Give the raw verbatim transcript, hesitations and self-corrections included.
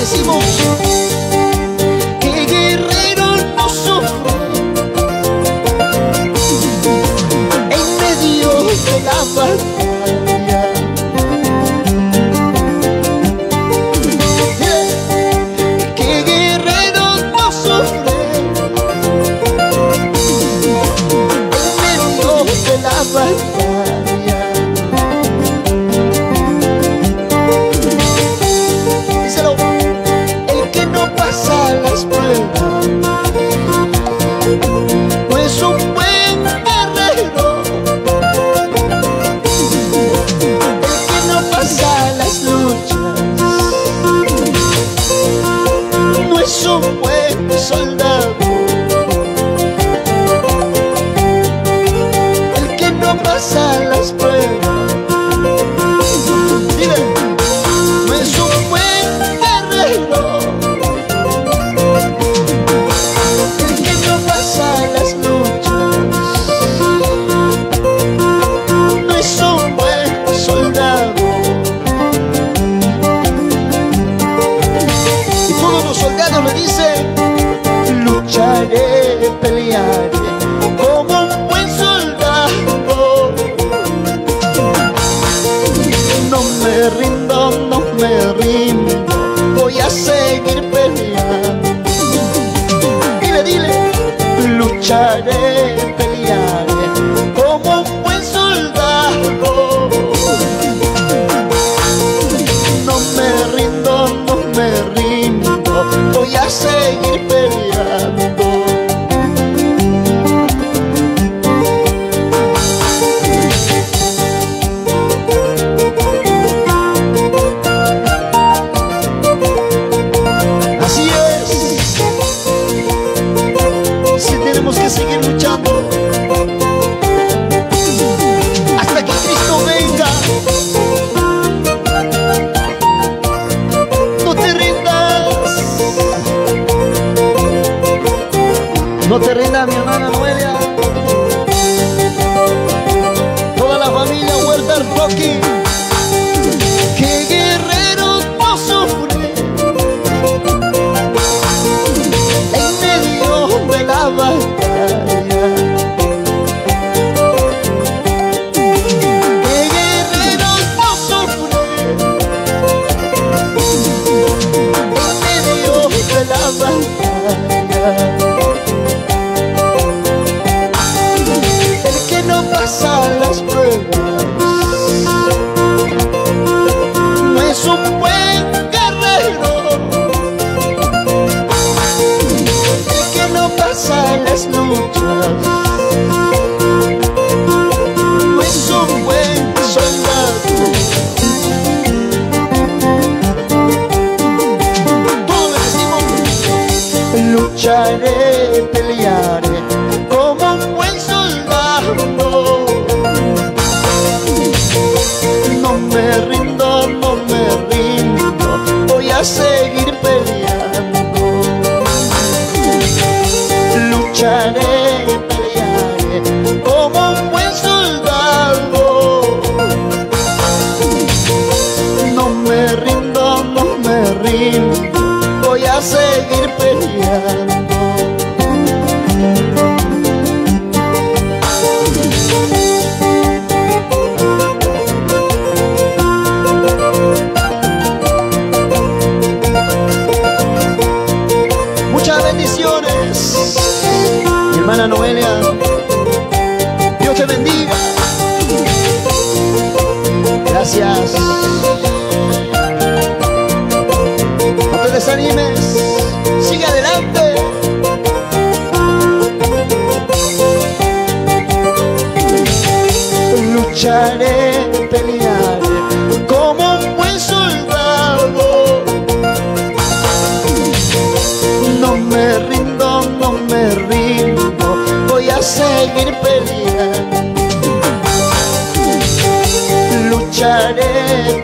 decimos que guerrero no sufre en medio de la batalla. Que guerrero no sufre en medio de la batalla. Díselo, el que no pasa las pruebas no es un buen guerrero. El que no pasa las luchas no es un buen soldado. El que no pasa las pruebas, dile, no es un buen guerrero. El que no pasa las luchas no es un buen soldado. Y todos los soldados le dicen: lucharé, pelearé como un buen soldado. No me rindo, no me rindo, voy a seguir peleando. Dile, dile, lucharé, pelearé como un buen soldado. No me rindo, no me rindo, voy a seguir peleando. Así es, si tenemos que seguir luchando hasta que Cristo venga. No te rindas, no te rindas, mi hermana Noelia, toda la familia Huerta Rocky. Que guerrero no sufre en medio de la batalla. Que guerrero no sufre en medio de la batalla. El que no pasa las pruebas no es un buen guerrero. El que no pasa las luchas no es un buen soldado. Todos le decimos: lucharé, pelearé como un buen soldado. No me rindo, no me rindo, voy a seguir peleando. Lucharé, pelearé como un buen soldado. No me rindo, no me rindo, voy a seguir peleando. Muchas bendiciones, mi hermana Noelia. Dios te bendiga. Gracias. No te desanimes, sigue adelante. Lucharé, pelearé como un buen soldado. No me rindo, no me rindo, voy a seguir peleando. Lucharé,